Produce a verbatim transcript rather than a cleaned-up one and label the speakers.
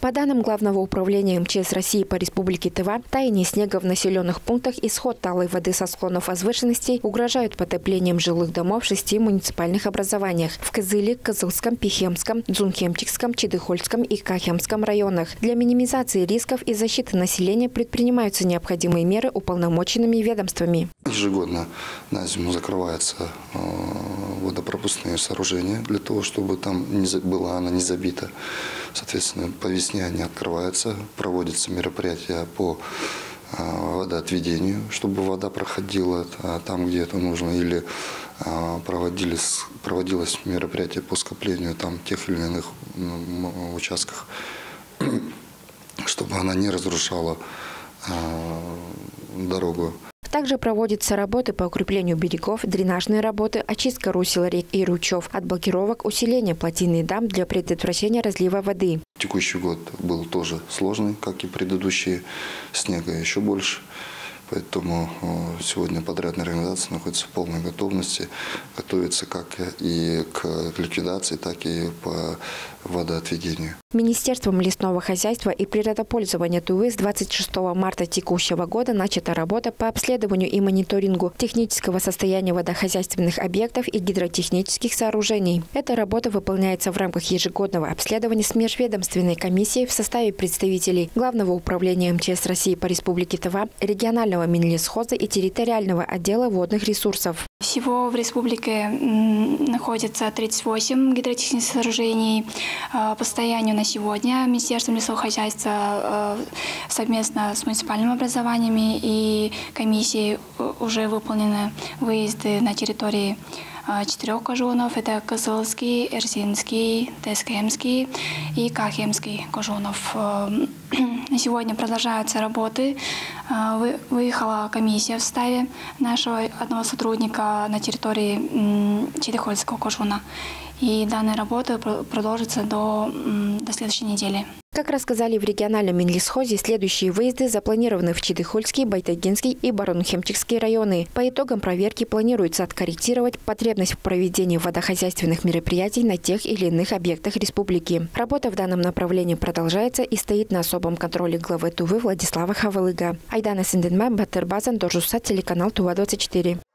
Speaker 1: По данным Главного управления эм че эс России по Республике Тыва, таяние снега в населенных пунктах и сход талой воды со склонов возвышенностей угрожают потоплением жилых домов в шести муниципальных образованиях – в Кызыле, Кызылском, Пихемском, Дзунхемчикском, Чидыхольском и Кахемском районах. Для минимизации рисков и защиты населения предпринимаются необходимые меры уполномоченными ведомствами.
Speaker 2: Ежегодно на зиму закрываются водопропускные сооружения для того, чтобы там не была она не забита. Соответственно, по весне они открываются, проводятся мероприятия по водоотведению, чтобы вода проходила там, где это нужно, или проводились, проводилось мероприятие по скоплению там тех или иных участках, чтобы она не разрушала дорогу.
Speaker 1: Также проводятся работы по укреплению берегов, дренажные работы, очистка русел рек и ручьев от блокировок, усиление плотин и дам для предотвращения разлива воды.
Speaker 2: Текущий год был тоже сложный, как и предыдущие, снега еще больше. Поэтому сегодня подрядная организация находится в полной готовности, готовится как и к ликвидации, так и по водоотведению.
Speaker 1: Министерством лесного хозяйства и природопользования Тувы с двадцать шестого марта текущего года начата работа по обследованию и мониторингу технического состояния водохозяйственных объектов и гидротехнических сооружений. Эта работа выполняется в рамках ежегодного обследования с межведомственной комиссией в составе представителей Главного управления эм че эс России по Республике Тыва, регионального Минлесхоза и территориального отдела водных ресурсов.
Speaker 3: Всего в республике находится тридцать восемь гидротехнических сооружений. По состоянию на сегодня Министерством лесного хозяйства совместно с муниципальными образованиями и комиссией уже выполнены выезды на территории четырех кожунов. Это Кызылский, Эрзинский, Тескемский и Кахемский кожунов. На сегодня продолжаются работы. Выехала комиссия в составе нашего одного сотрудника на территории Чидыхольского кожуна. И данная работа продолжится до, до следующей недели.
Speaker 1: Как рассказали в региональном Минлесхозе, следующие выезды запланированы в Чидыхольский, Байтагинский и Баронхемчикский районы. По итогам проверки планируется откорректировать потребность в проведении водохозяйственных мероприятий на тех или иных объектах республики. Работа в данном направлении продолжается и стоит на особом контроле главы Тувы Владислава Хавалыга. Айдана Синденма, Батырбазан, Доржуса, телеканал Тува двадцать четыре.